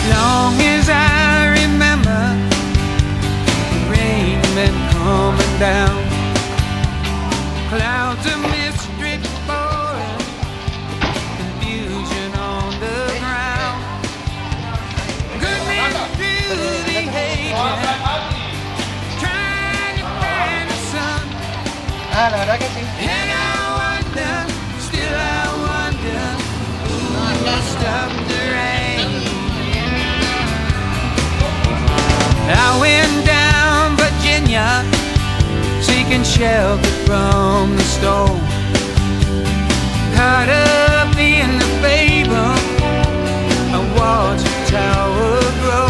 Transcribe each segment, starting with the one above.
long as I remember, the rain been coming down, clouds of mystery falling, confusion on the ground. Good men through the ages, trying to find the sun. La verdad que sí. And I wonder, still I wonder, who will stop the rain? I went down Virginia, seeking shelter from the storm, caught up in the fable, I watched the tower grow.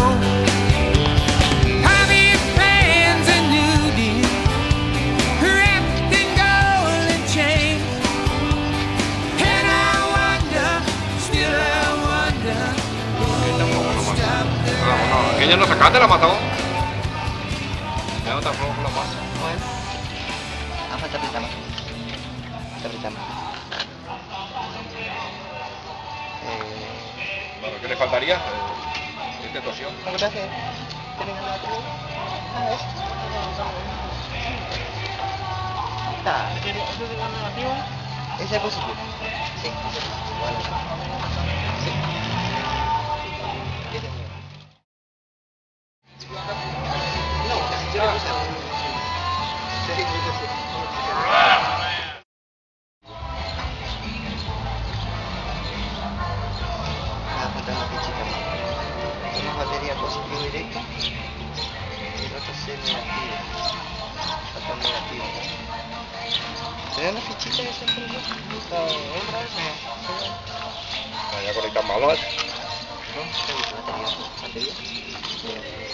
Heavy fans and nudie, wrapped in golden chains. And I wonder, still I wonder, who will stop the rain? Que ella no sacaste, la mató. Ya no te aflojo la mano. Bueno. Falta apretar más. Apretar más. Bueno, ¿qué le faltaría? Este tosió. Lo que pasa es que tienen que andar aquí. A ver. Está. Ese es positivo. Sí, ese es positivo. Vale. Sí. Ese es mío. No, yo no sé. Sí, yo sé. Una fichita más. Una batería positivo directa y el otro C negativo. Falta el negativo. ¿Tenés una fichita de siempre? ¿La hembra esa? No. Ya conectas malo, ¿eh? No, batería. Batería.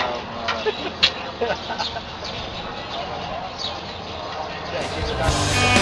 Wow.